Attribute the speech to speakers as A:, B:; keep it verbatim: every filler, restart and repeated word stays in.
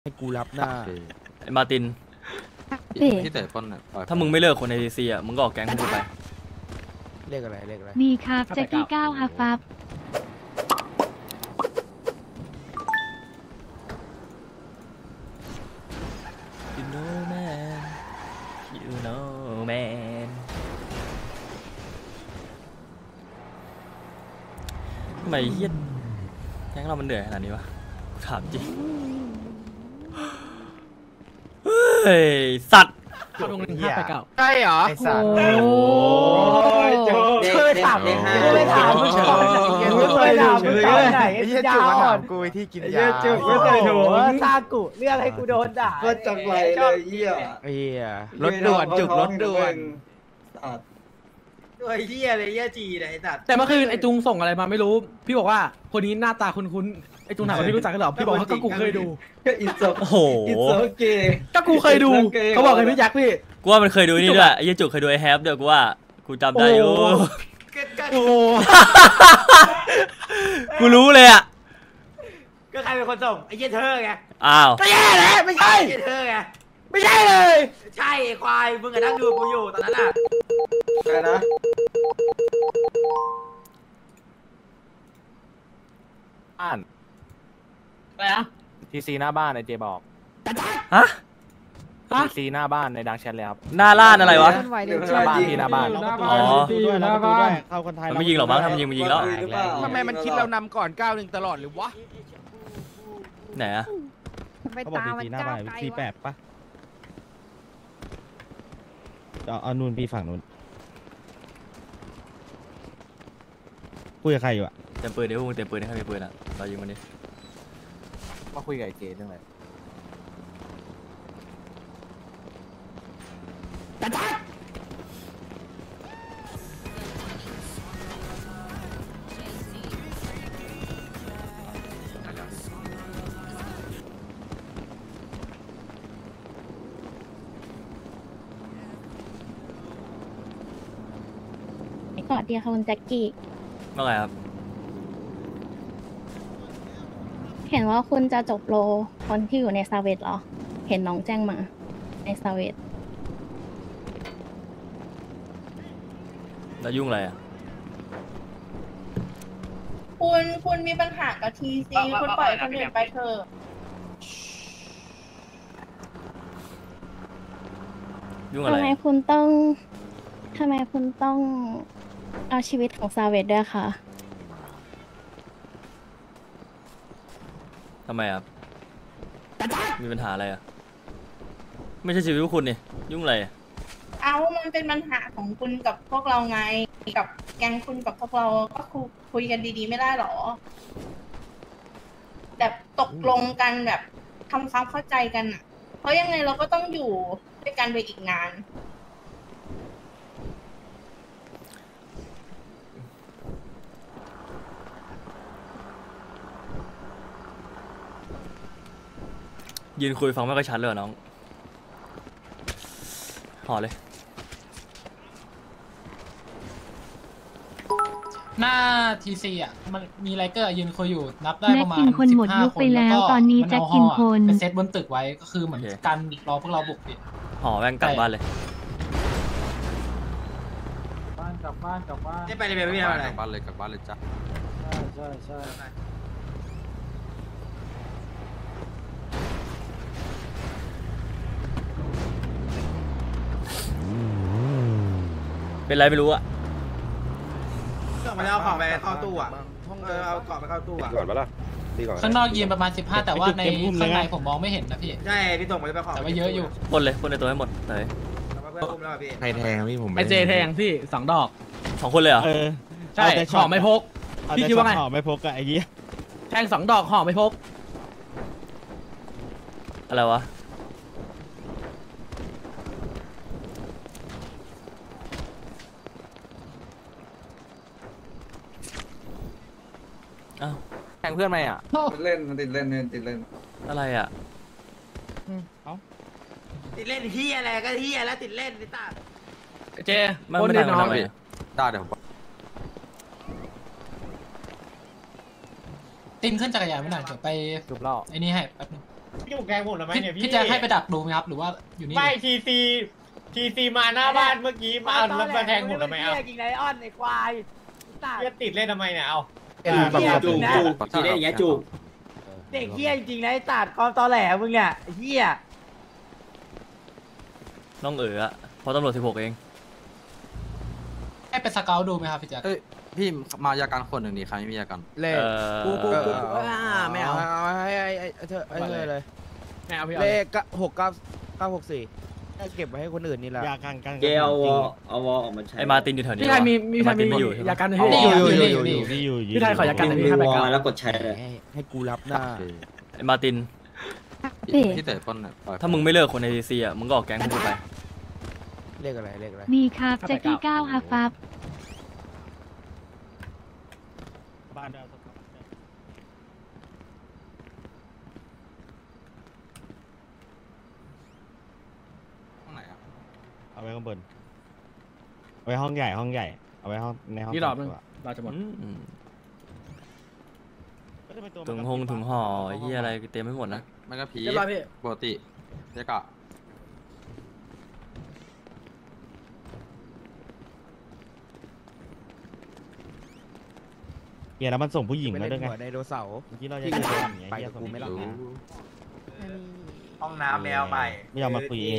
A: ให้กูรับหน้า
B: ไอ้มาติน
C: ที่แต่ป้น
B: ถ้ามึงไม่เลิกคนในดีซีอ่ะมึงก็ออกแก๊งกูไป
A: เรียกอะไรเรียกอะไร
D: ดีครับแจ็คกี้เก้าฮาฟับ
B: You know man You know man ทำไมเฮี้ยแก๊งเรามันเหนื่อยขนาดนี้วะถามจริงเฮ้ยสัตว์
A: ลงหนึ่งห้าไปเก้าใช่เหรอไอ้สัตว์
D: โอ้
A: ยเคยถามเด็กห้าเคยถามผู้ชายเคยถามผู้ชายไหนไอ้เจ้าอ่อนกูที่กินยาเจ้าไม่เคยถูกตากุเรื่องให้กูโดนด่า
E: ก็จังไรเลยเหี้ย
A: เหี้ยรถด่วนจุกรถด่วน
E: ตัวเหี้ยเลยเหี้ยจีไหนสัตว์
F: แต่เมื่อคืนไอ้จุงส่งอะไรมาไม่รู้พี่บอกว่าคนนี้หน้าตาคุ้นๆไอ้จุงถามว่าพี่รู้จักกันหรอพี่บอกว่าก็กูเคยดู
E: ก็อินโซ
B: โอ้โห
E: อินโซเก
F: ก็กูเคยดูเขาบอกให้พี่ยักษ์พี่
B: กูว่ามันเคยดูนี่ด้วยไอ้ยี่จุกเคยดูไอ้แฮปเดี๋ยวกูว่ากูจำได้อยู่
F: โอ้
B: กูรู้เลยอ่ะ
E: ก็ใครเป็นคนส่งไอ้เหี้ยเธอไง
B: อ้าว
F: ก็แย่แหละไม่ใช่
E: ไอ้เธอไง
F: ไม่ใช่เลย
E: ใช่ควายมึงกับนั่งดูกูอยู่ตอนนั้นอ่ะใช่นะ
A: บ้าน
F: อะไรนะ
A: ทีซีหน้าบ้านไอเจบอก
B: ฮะ
A: ทีซีหน้าบ้านในดังแชทเลยครับ
B: หน้าล้านอะไรวะ
A: หน้าบ้านที่หน้าบ้าน
B: อ๋อ
A: หน้าบ้านเข้าคนไทย
B: มันไม่ยิงหรอกมั้งทำยิงมันยิงแล้ว
A: ทำไมมันคิดเรานำก่อนเก้าหนึ่งตลอดหรือวะ
B: ไหนอะ
D: เขาบอกทีซีหน้าบ้านทีแปดปะ
G: เอาเอานูนพี่ฝั่งนู้นคุยกับใครอยู่อะ
B: เต็มปืนเดี๋ยวมึงเต็มปืนให้มีปืนอะเรายิงมันดิ
A: มาคุยกับไอเจเรื่องอะไร
D: สวัสดีค่ะคุณแจ็คกี้
B: ว่าไงครับ
D: เห็นว่าคุณจะจบโลคนที่อยู่ในซาเวตเหรอเห็นน้องแจ้งมาในซาเวต
B: แล้วยุ่งอะไรอ่ะ
H: คุณคุณมีปัญหากับทีซีคุณปล่อยคนอื่นไปเถอะ
B: ยุ่งอะไร
D: ทำไมคุณต้องทำไมคุณต้องเอาชีวิตของซาเวตด้วยคะ
B: ทำไมครับมีปัญหาอะไรอ่ะไม่ใช่ชีวิตพวกคุณนี่ยุ่งอะไร
H: เอามันเป็นปัญหาของคุณกับพวกเราไงกับแก๊งคุณกับพวกเราก็คุยกันดีๆไม่ได้หรอแบบตกลงกันแบบทำความเข้าใจกันอ่ะเพราะยังไงเราก็ต้องอยู่ด้วยกันไปอีกนาน
B: ยืนคุยฟังไม่ค่อยชัดเลยน้องห่อเลย
F: หน้าทีซีอ่ะมันมีไลเกอร์ยืนคุยอยู่นับได้ประมาณ
D: สิบห้าคนหมดยุคไปแล้วตอนนี้จะกินคน
F: เป็นเซตบนตึกไว้ก็คือเหมือนการรอพวกเราบุกดิ
B: ห่อแม่งกลับบ้านเลย
F: บ้านกลับบ้านกลับบ้าน
E: ไม่ไปเลยไม่ไปอะไร
A: กลับบ้านเลยกลับบ้านเลยจ้ะ
F: ใช่ใช่ใช่
B: เป็นไรไม่รู้อะ
E: ต้องมาเอาของไปเข้าตู้อะเออเอาของไปเข้าตู้อะ
A: ก่อนปะล่ะดีก่อน
F: ข้างนอกยืนประมาณสิบห้าแต่ว่าในข้างในผมมองไม่เห็นนะพี่
E: ใช่พี่ส่งไปไปของ
F: แต่ว่าเยอะอยู่
B: ปนเลยปนในตัวให้หมดเลย
A: ใครแทงพี่ผม
F: ไอเจแทงพี่สองดอก
B: สองคนเลยเหรอ
F: ใช่ห่อไม่พกพี่คิดว่าไง
G: ห่อไม่พกอะไอ้ยี่
F: แทงสองดอกห่อไม่พก
B: อะไรวะ
A: แทงเพื่อนไหมอ่ะ
E: เล่นมันติดเล่นติดเล่น
B: อะไรอ่ะ
E: ติดเล่นเฮียอะไรก็เฮียแล้วติดเล่นติดตา
F: เจ
B: มันไม่ได้น้อง
A: ได้เดี๋ยว
F: ติมขึ้นจักรยานไม่นานเดี๋ยวไป
A: จุบเล่า
F: ไอ้นี่ให้แป๊บนึง
A: อยู่แกงผมทำไมเนี่ยพี่
F: พี่แจ็คให้ไปดักดูไหมครับหรือว่าอยู่นี่
A: ไม่ทีซีทีซีมาหน้าบ้านเมื่อกี้มาเอารถมาแทงผมทำไมเอาจริงไอออนไอควายเฮียติดเล่นทำไมเนี่ยเอาเฮียจริงนะ
C: ทีได้อย่างเงี้ยจูบ
A: เด็กเฮียจริงนะไอตัดความตอแหลมึงเนี่ยเฮีย
B: น้องเอ๋ออะเพราะตำรวจสิบหกเอง
F: ให้ไปสเกลดูไหมครับพี่แจ็ค
C: เอ้ยพี่มายาการคนหนึ่งดิใครไม่มียาการ
E: เลข
B: เออ
E: กูกูกู
F: ไม่เอา
E: ให้ไอ้ไอ้เธอไอ้เธอเลย
F: ไม่เอาพี่
E: เลขหกเก้าเก้าหกสี่เก็บไว้ให้คนอื่นนี่แหละ
G: ยากันกัน
I: เกลเอาวอเอาวอออกมาใช้
B: ไอ้มาตินอยู่แถวนี้
F: พี่ไทยมีมี
B: ไอ้
F: ใคร
B: มาติ
F: มี
B: นไม่อยู่ใช่ไหม
F: ยากันไหม
E: อ
F: พี่
E: ยู่
F: นี่
E: อยู่
F: นี่
E: อยู่
F: นี่
G: ที่อยู่อยู่
F: พี่ไทยขอยากันหน่อย
I: มี
F: พี่ให้ไป
I: ว
F: กั
I: อน แล้วกดใช้เลย
E: ให้ให้กูรับหน้า
B: ไอ้มาติน
D: พี่
C: พี่แต่ป้นเนี่ยปล่อย
B: ถ้ามึงไม่เลิกคนในทีซีอ่ะมึงก็ออกแก๊งมึงไป
E: เลขอะไรเลขอะไร
D: มีครับแจ็คกี้เก้าฮาฟับ
G: บ้านเดิม
C: ห้องไหนอ่ะ
G: เอาไว้ข้างบนเอาไว้ห้องใหญ่ห้องใหญ่เอาไว้ห้องในห้อง
F: นี่รอบนึง
G: ตัว
F: เราจะหมด
B: อืม
G: ก็จะเป็นตัว
B: ถุงหงถุงห่อไอ้เหี้ยอะไรเต็มไปหมดนะ
C: ไม่ก็ผี
F: เรียบร้อยพี่
C: ปกติเจ๊กะ
G: เฮียแล้วมันส่งผู้หญิง
E: ไป
G: มา
E: เล่
G: ด้วยไง
E: นหัวในโดเสาร์
G: เมื่อกี้เราจะเดินอย่างเงี้ย
E: ไป
G: เฮีย
E: กับ
G: ส่ง
E: กูไม่
G: ไม่
E: หลั
G: รั
E: บ
G: บ
C: รู้
E: ห้องน้ำแนวใหม่
G: ไม่ยอมมาคุยเอง